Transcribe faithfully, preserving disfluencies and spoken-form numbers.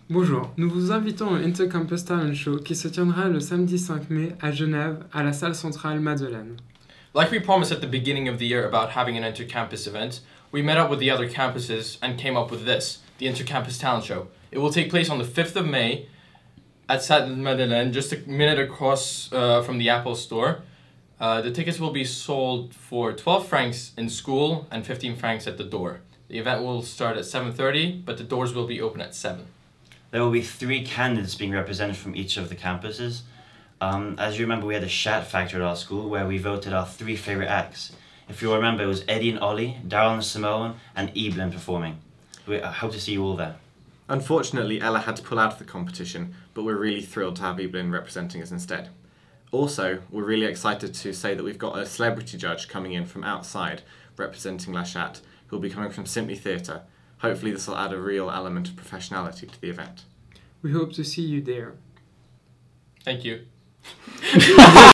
Bonjour, nous vous invitons au Intercampus Talent Show qui se tiendra le samedi cinq mai à Genève à la salle centrale Madeleine. Like we promised at the beginning of the year about having an inter-campus event, we met up with the other campuses and came up with this, the Intercampus Talent Show. It will take place on the fifth of May at Salle Madeleine, just a minute across uh, from the Apple store. Uh, the tickets will be sold for twelve francs in school and fifteen francs at the door. The event will start at seven thirty, but the doors will be open at seven. There will be three candidates being represented from each of the campuses. Um, as you remember, we had a Shat Factor at our school where we voted our three favourite acts. If you'll remember, it was Eddie and Ollie, Daryl and Simone, and Evelyn performing. We I hope to see you all there. Unfortunately, Ella had to pull out of the competition, but we're really thrilled to have Evelyn representing us instead. Also, we're really excited to say that we've got a celebrity judge coming in from outside representing La Chatte, who will be coming from Simply Theatre. Hopefully this will add a real element of professionality to the event. We hope to see you there. Thank you.